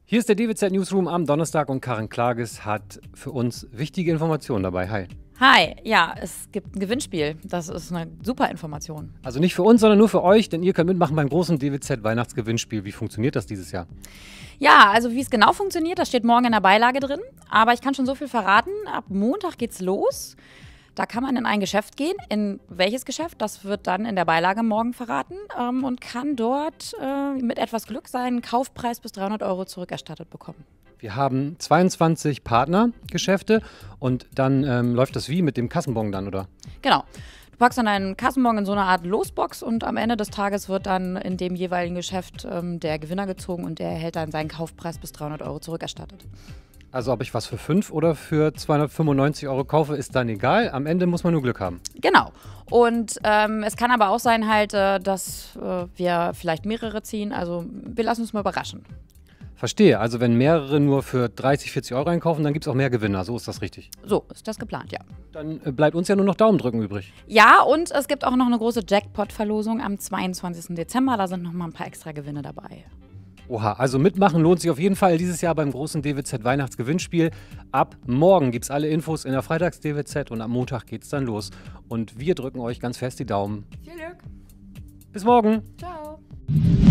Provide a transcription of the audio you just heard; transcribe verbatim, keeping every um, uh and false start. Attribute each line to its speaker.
Speaker 1: Hier ist der D W Z Newsroom am Donnerstag und Karin Klages hat für uns wichtige Informationen dabei. Hi.
Speaker 2: Hi, ja, es gibt ein Gewinnspiel. Das ist eine super Information.
Speaker 1: Also nicht für uns, sondern nur für euch, denn ihr könnt mitmachen beim großen D W Z Weihnachtsgewinnspiel. Wie funktioniert das dieses Jahr?
Speaker 2: Ja, also wie es genau funktioniert, das steht morgen in der Beilage drin. Aber ich kann schon so viel verraten. Ab Montag geht's los. Da kann man in ein Geschäft gehen. In welches Geschäft? Das wird dann in der Beilage morgen verraten ähm, und kann dort äh, mit etwas Glück seinen Kaufpreis bis dreihundert Euro zurückerstattet bekommen.
Speaker 1: Wir haben zweiundzwanzig Partnergeschäfte und dann ähm, läuft das wie mit dem Kassenbon dann, oder?
Speaker 2: Genau. Du packst dann einen Kassenbon in so eine Art Losbox und am Ende des Tages wird dann in dem jeweiligen Geschäft ähm, der Gewinner gezogen und der erhält dann seinen Kaufpreis bis dreihundert Euro zurückerstattet.
Speaker 1: Also ob ich was für fünf oder für zweihundertfünfundneunzig Euro kaufe, ist dann egal. Am Ende muss man nur Glück haben.
Speaker 2: Genau. Und ähm, es kann aber auch sein halt, äh, dass äh, wir vielleicht mehrere ziehen. Also wir lassen uns mal überraschen.
Speaker 1: Verstehe. Also wenn mehrere nur für dreißig, vierzig Euro einkaufen, dann gibt es auch mehr Gewinner. So ist das richtig.
Speaker 2: So ist das geplant, ja.
Speaker 1: Dann äh, bleibt uns ja nur noch Daumen drücken übrig.
Speaker 2: Ja, und es gibt auch noch eine große Jackpot-Verlosung am zweiundzwanzigsten Dezember. Da sind noch mal ein paar extra Gewinne dabei.
Speaker 1: Oha, also mitmachen lohnt sich auf jeden Fall dieses Jahr beim großen D W Z Weihnachtsgewinnspiel. Ab morgen gibt es alle Infos in der Freitags-D W Z und am Montag geht es dann los. Und wir drücken euch ganz fest die Daumen.
Speaker 2: Viel Glück.
Speaker 1: Bis morgen.
Speaker 2: Ciao.